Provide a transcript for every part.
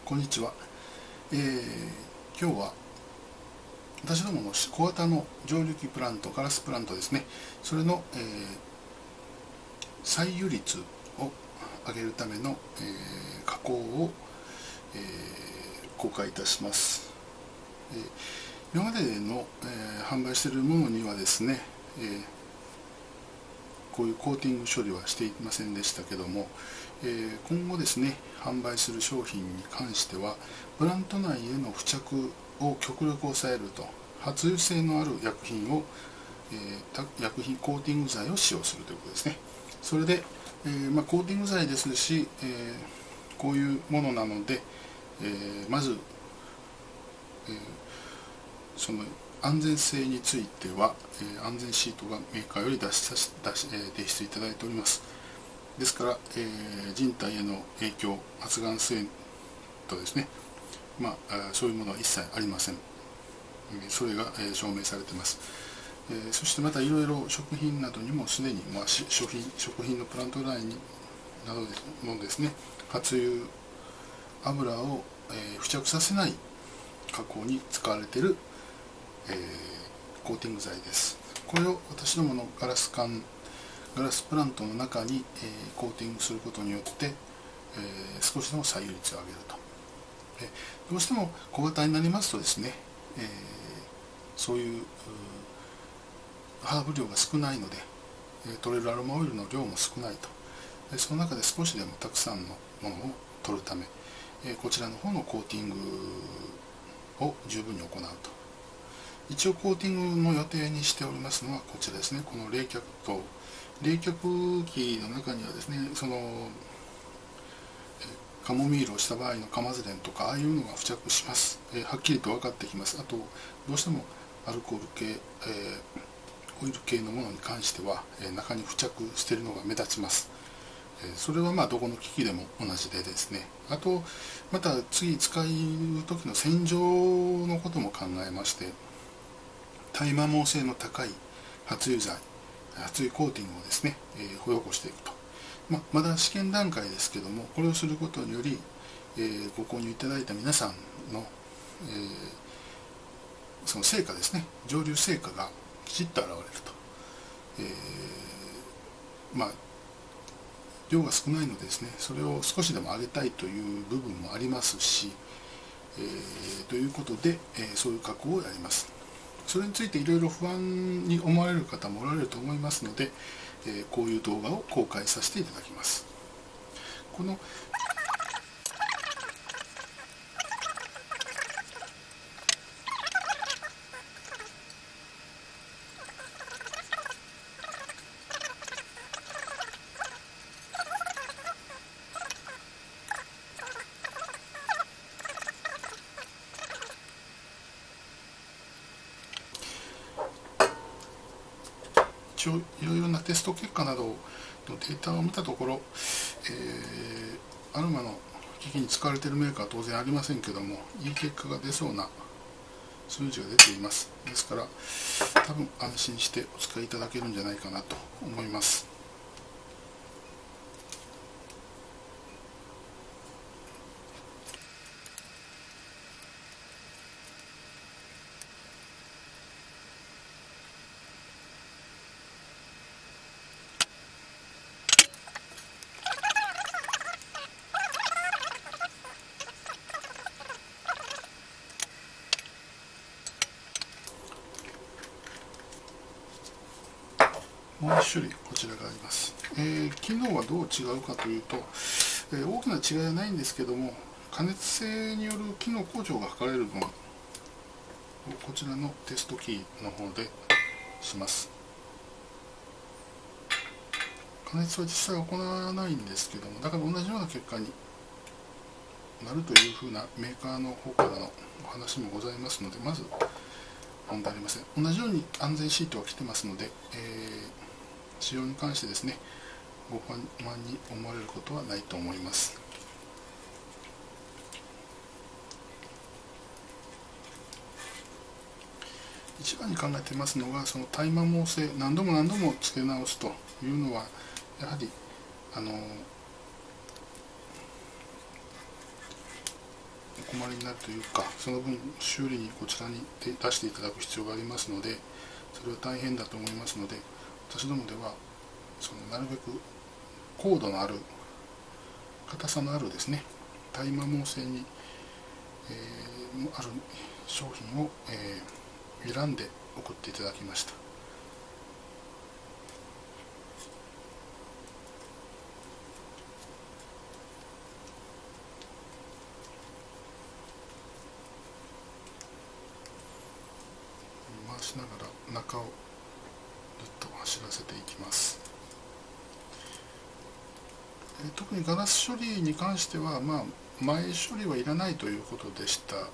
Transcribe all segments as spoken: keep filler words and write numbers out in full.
こんにちは、えー、今日は私どもの小型の蒸留機プラント、ガラスプラントですね、それの、えー、採油率を上げるための、えー、加工を、えー、公開いたします。えー、今までの、えー、販売しているものにはですね、えーこういうコーティング処理はしていませんでしたけども、えー、今後ですね販売する商品に関してはプラント内への付着を極力抑えると、発油性のある薬品を、えー、薬品コーティング剤を使用するということですね。それで、えーまあ、コーティング剤ですし、えー、こういうものなので、えー、まず、えー、その安全性については、えー、安全シートがメーカーより出し出し、えー、提出いただいております。ですから、えー、人体への影響、発がん性とですね、まあ、そういうものは一切ありません。それが、えー、証明されています。えー、そしてまたいろいろ食品などにもすでに、まあ、食品食品のプラントラインなどのですね、発油油を、えー、付着させない加工に使われているえー、コーティング剤です。これを私どものガラス管ガラスプラントの中に、えー、コーティングすることによって、えー、少しでも採油率を上げると。でどうしても小型になりますとですね、えー、そういうハーブ量が少ないので、えー、取れるアロマオイルの量も少ないと。でその中で少しでもたくさんのものを取るため、えー、こちらの方のコーティングを十分に行うと。一応コーティングの予定にしておりますのはこちらですね。この冷却と冷却器の中にはですね、そのカモミールをした場合のカマズレンとかああいうのが付着します。えー、はっきりと分かってきます。あとどうしてもアルコール系、えー、オイル系のものに関しては、えー、中に付着しているのが目立ちます。えー、それはまあどこの機器でも同じでですね。あとまた次使う時の洗浄のことも考えまして、耐摩耗性の高い発油剤、発油コーティングをですね、えー、施していくと。ままだ試験段階ですけども、これをすることにより、えー、ご購入いただいた皆さんの、えー、その成果ですね、蒸留成果がきちっと現れると。えー、まあ量が少ないのでですね、それを少しでも上げたいという部分もありますし、えー、ということで、えー、そういう加工をやります。それについていろいろ不安に思われる方もおられると思いますので、えー、こういう動画を公開させていただきます。この一応いろいろなテスト結果などのデータを見たところ、えー、アロマの機器に使われているメーカーは当然ありませんけども、いい結果が出そうな数字が出ています。ですから多分安心してお使いいただけるんじゃないかなと思います。もう一種類こちらがあります。えー、機能はどう違うかというと、えー、大きな違いはないんですけども、加熱性による機能向上が図れる分をこちらのテストキーの方でします。加熱は実際行わないんですけども、だから同じような結果になるというふうなメーカーの方からのお話もございますので、まず問題ありません。同じように安全シートは来てますので、えー使用に関してですね、ご不安に思われることはないと思います。一番に考えていますのが、その耐摩耗性、何度も何度も付け直すというのは、やはりあの困りになるというか、その分修理にこちらに出していただく必要がありますので、それは大変だと思いますので、私どもではそのなるべく硬度のある、硬さのあるですね、耐摩耗性に、えー、ある商品を、えー、選んで送っていただきました。回しながら中をずっと走らせていきます。え特にガラス処理に関しては、まあ、前処理はいらないということでした。えー、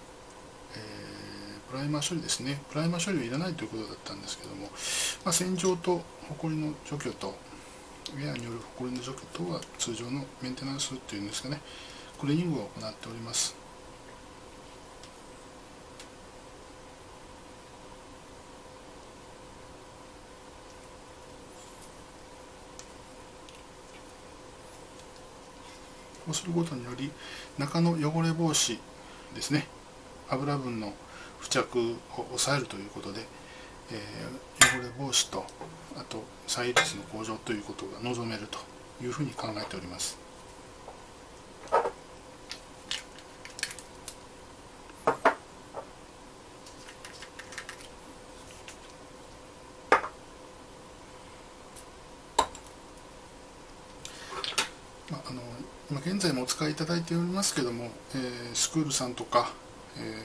プライマー処理ですね。プライマー処理はいらないということだったんですけども、まあ、洗浄とホコリの除去とウェアによるホコリの除去等は通常のメンテナンスというんですかね、クリーニングを行っております。こうすることにより中の汚れ防止ですね、油分の付着を抑えるということで、えー、汚れ防止とあと再率の向上ということが望めるというふうに考えております。まあ、あの今現在もお使いいただいておりますけども、えー、スクールさんとか、え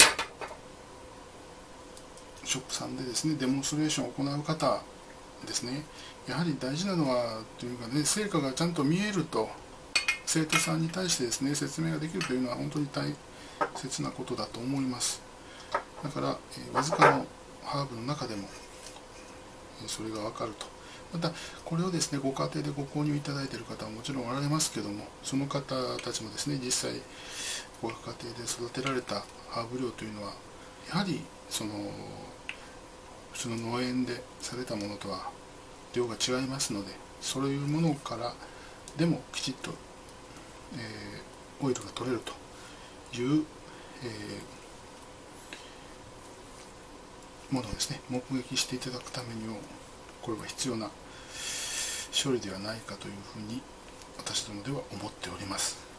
ー、ショップさんでですねデモンストレーションを行う方ですね、やはり大事なのはというかね、成果がちゃんと見えると生徒さんに対してですね説明ができるというのは本当に大切なことだと思います。だから、えー、わずかのハーブの中でも、えー、それが分かると。またこれをですねご家庭でご購入いただいている方はもちろんおられますけども、その方たちもですね実際ご家庭で育てられたハーブ量というのはやはりその普通の農園でされたものとは量が違いますので、そういうものからでもきちっと、えー、オイルが取れるという、えー、ものをですね目撃していただくためにもこれは必要な処理ではないかというふうに私どもでは思っております。